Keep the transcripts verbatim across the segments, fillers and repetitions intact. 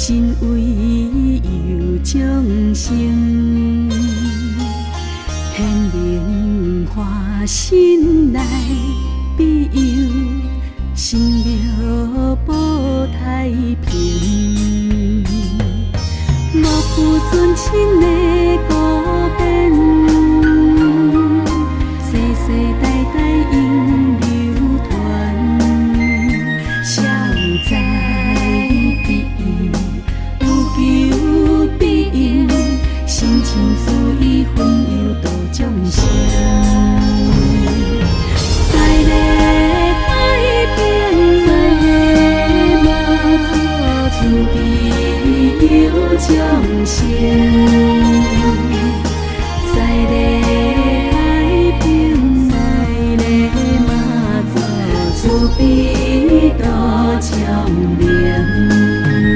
心为有众生，显灵花心内庇佑，生庙保太平。无负尊亲的孤变，世世代代永流传，谁有知必有，有求必应，心情注意分忧度众生。在咧太平，在咧马祖慈悲有众生，在咧太平，在咧马祖慈悲度众灵。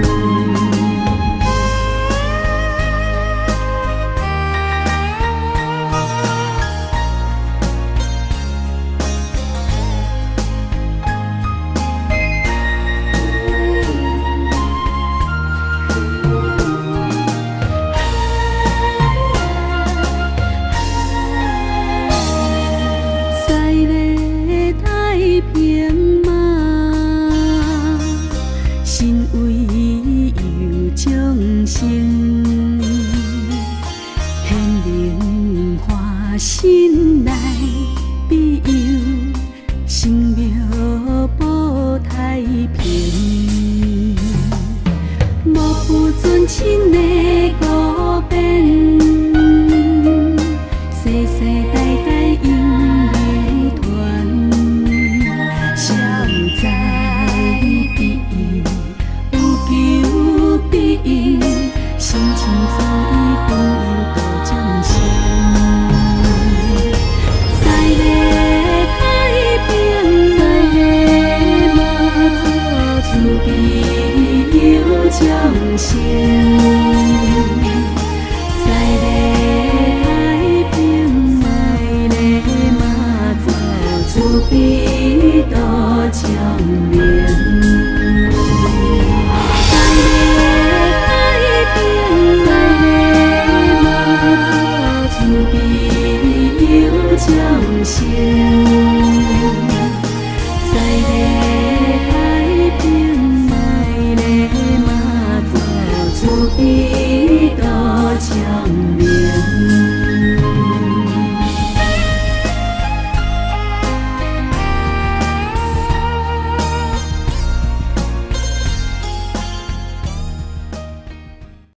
平嘛，心为有众生，显灵花心内庇佑，生庙保太平。无负尊亲的孤变，世世代代永流传。谁有知必有，有求必应，心情注意分忧度众生。在咧太平，在咧马祖慈悲有众生，在咧太平，在咧马祖慈悲度众灵。在咧太平，在咧马祖慈悲有众生，在咧太平，在咧马祖慈悲度众灵。